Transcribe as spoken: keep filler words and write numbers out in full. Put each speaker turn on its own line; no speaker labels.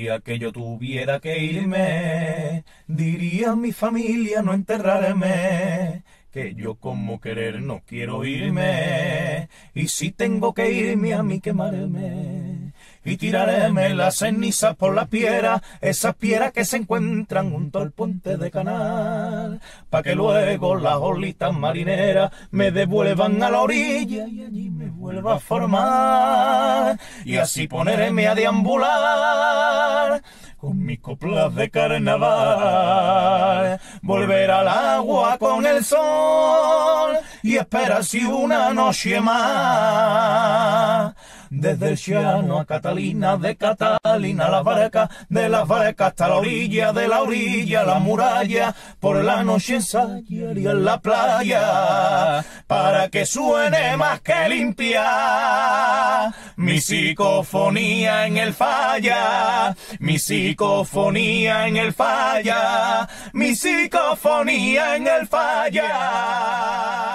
día que yo tuviera que irme, diría a mi familia no enterrarme, que yo como querer no quiero irme, y si tengo que irme a mí quemarme, y tirarme las cenizas por las piedras, esas piedras que se encuentran junto al puente de Canal, pa' que luego las olitas marineras me devuelvan a la orilla y allí me vuelva a formar, y así ponerme a deambular con mis coplas de carnaval, volver al agua con el sol y esperar si una noche más. Desde el llano a Catalina, de Catalina a las barcas, de las barcas hasta la orilla, de la orilla a la muralla, por la noche ensayaría en la playa, para que suene más que limpia mi psicofonía en el falla, mi psicofonía en el falla, mi psicofonía en el falla.